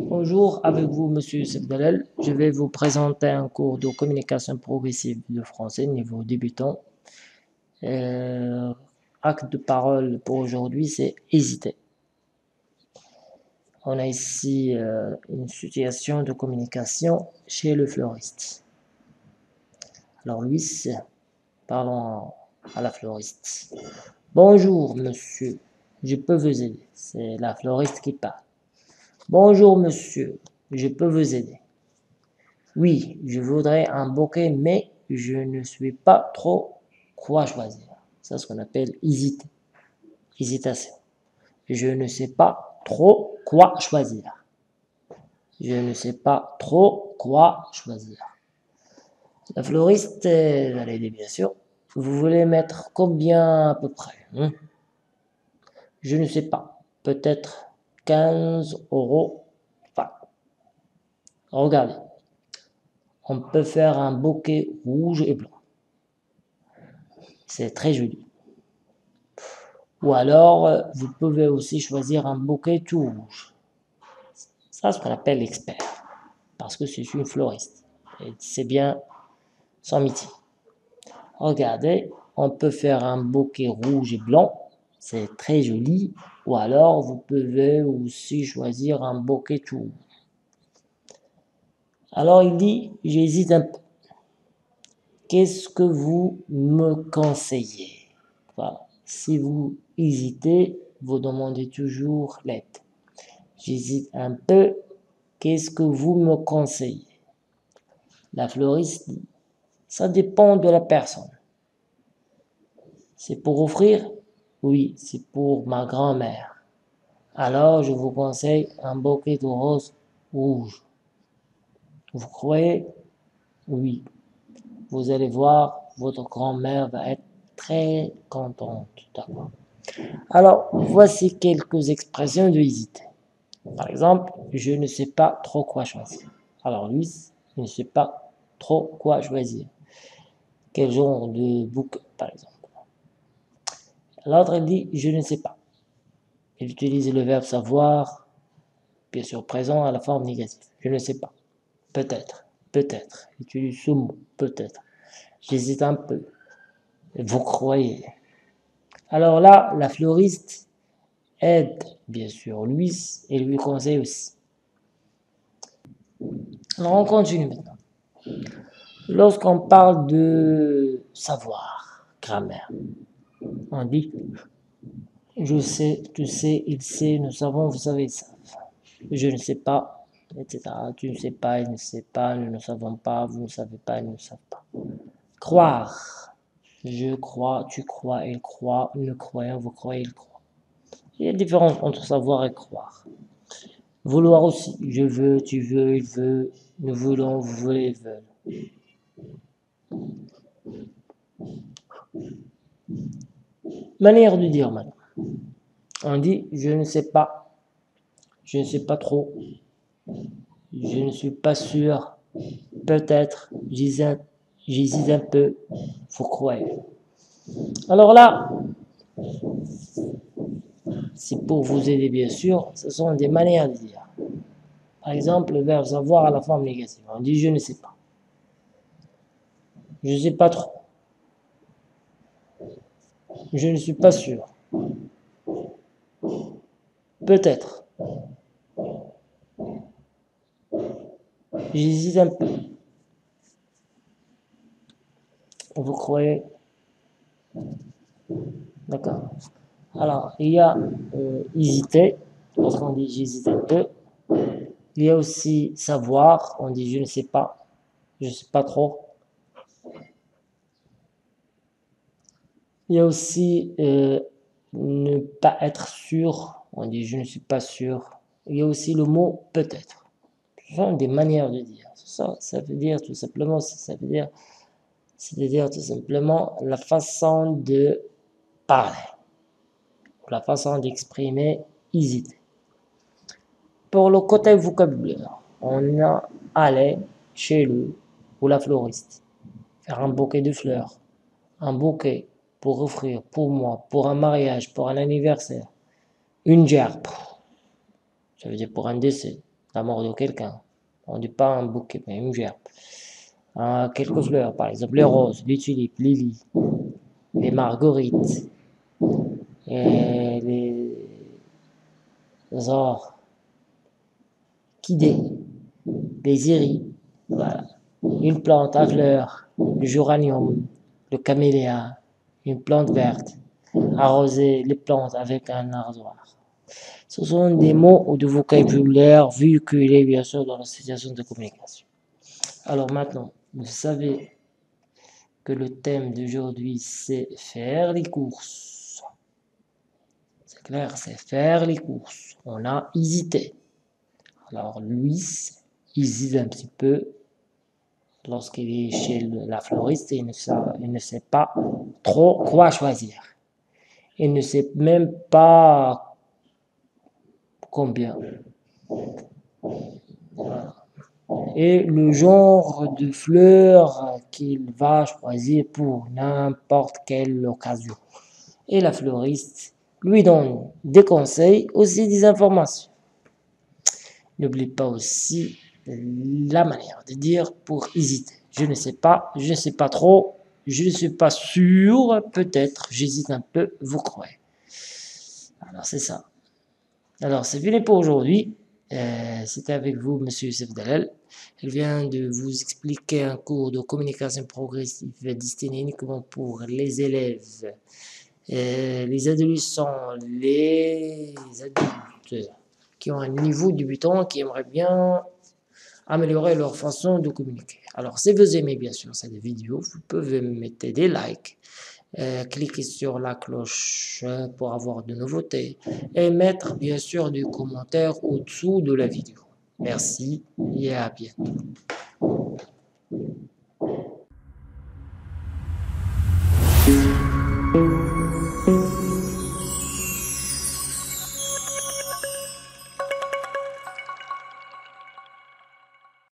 Bonjour, avec vous, Monsieur Sebdalel. Je vais vous présenter un cours de communication progressive de français niveau débutant. Euh, Acte de parole pour aujourd'hui, c'est hésiter. On a ici une situation de communication chez le fleuriste. Alors, Louis, parlons à la fleuriste. Bonjour, monsieur, je peux vous aider. C'est la fleuriste qui parle. Bonjour, monsieur, je peux vous aider. Oui, je voudrais un bouquet, mais je ne sais pas trop quoi choisir. C'est ce qu'on appelle hésiter. Hésitation. Je ne sais pas trop quoi choisir. Je ne sais pas trop quoi choisir. La fleuriste, elle a dit bien sûr. Vous voulez mettre combien à peu près Je ne sais pas. Peut-être 15 €. Enfin, regardez. On peut faire un bouquet rouge et blanc. C'est très joli. Ou alors, vous pouvez aussi choisir un bouquet tout rouge. Ça, c'est ce qu'on appelle l'expert. Parce que c'est une fleuriste. Et c'est bien son métier. Regardez, on peut faire un bouquet rouge et blanc. C'est très joli. Ou alors, vous pouvez aussi choisir un bouquet tout rouge. Alors, il dit, j'hésite un peu. Qu'est-ce que vous me conseillez? Voilà. Si vous hésitez, vous demandez toujours l'aide. J'hésite un peu. Qu'est-ce que vous me conseillez? La fleuriste dit, ça dépend de la personne. C'est pour offrir? Oui, c'est pour ma grand-mère. Alors, je vous conseille un bouquet de roses rouges. Vous croyez? Oui. Vous allez voir, votre grand-mère va être très contente. D'accord. Alors, voici quelques expressions de hésiter. Par exemple, je ne sais pas trop quoi choisir. Alors, lui, il ne sait pas trop quoi choisir. Quel genre de bouquet, par exemple. L'autre, il dit, je ne sais pas. Il utilise le verbe savoir, bien sûr présent à la forme négative. Je ne sais pas. Peut-être. Peut-être. Il utilise ce mot. Peut-être. J'hésite un peu. Vous croyez. Alors là, la fleuriste aide, bien sûr, lui et lui conseille aussi. Alors on continue maintenant. Lorsqu'on parle de savoir, grammaire, on dit je sais, tu sais, il sait, nous savons, vous savez, ils savent. Je ne sais pas, etc. Tu ne sais pas, il ne sait pas, nous ne savons pas, vous ne savez pas, ils ne savent pas. Croire. Je crois, tu crois, il croit, nous croyons, vous croyez, il croit. Il y a une différence entre savoir et croire. Vouloir aussi. Je veux, tu veux, il veut, nous voulons, vous voulez, ils veulent. Manière de dire maintenant. On dit je ne sais pas, je ne sais pas trop, je ne suis pas sûr, peut-être, j'hésite un peu, vous croyez. Alors là, c'est pour vous aider bien sûr, ce sont des manières de dire. Par exemple, le verbe savoir à la forme négative. On dit je ne sais pas. Je ne sais pas trop. Je ne suis pas sûr. Peut-être. J'hésite un peu. Vous croyez? D'accord. Alors, il y a hésiter, lorsqu'on dit j'hésite un peu. Il y a aussi savoir, on dit je ne sais pas, je ne sais pas trop. Il y a aussi ne pas être sûr, on dit je ne suis pas sûr. Il y a aussi le mot peut-être. Ce sont des manières de dire. Ça veut dire tout simplement, c'est-à-dire tout simplement la façon de parler, la façon d'exprimer hésiter. Pour le côté vocabulaire, on a aller chez lui ou la fleuriste, faire un bouquet de fleurs, un bouquet pour offrir, pour moi, pour un mariage, pour un anniversaire, une gerbe, ça veut dire pour un décès, la mort de quelqu'un. On ne dit pas un bouquet, mais une gerbe. Quelques fleurs, par exemple les roses, les tulipes, les lilies, les marguerites, et les orchidées, les iris, voilà. Une plante à fleurs, le géranium, le camélia, une plante verte, arroser les plantes avec un arrosoir. Ce sont des mots ou de vocabulaire véhiculés bien sûr dans la situation de communication. Alors maintenant, vous savez que le thème d'aujourd'hui c'est faire les courses. C'est clair, c'est faire les courses. On a hésité. Alors Louis hésite un petit peu lorsqu'il est chez la fleuriste et il ne sait pas trop quoi choisir. Il ne sait même pas combien. Voilà. Et le genre de fleurs qu'il va choisir pour n'importe quelle occasion. Et la fleuriste lui donne des conseils, aussi des informations. N'oublie pas aussi la manière de dire pour hésiter. Je ne sais pas, je ne sais pas trop, je ne suis pas sûr, peut-être, j'hésite un peu, vous croyez. Alors c'est ça. Alors c'est fini pour aujourd'hui. C'était avec vous, Monsieur Youssef Dalal. Il vient de vous expliquer un cours de communication progressive destiné uniquement pour les élèves, les adolescents, les adultes qui ont un niveau débutant, qui aimeraient bien améliorer leur façon de communiquer. Alors, si vous aimez bien sûr cette vidéo, vous pouvez mettre des likes, cliquer sur la cloche pour avoir de nouveautés et mettre bien sûr des commentaires au-dessous de la vidéo. Merci et à bientôt.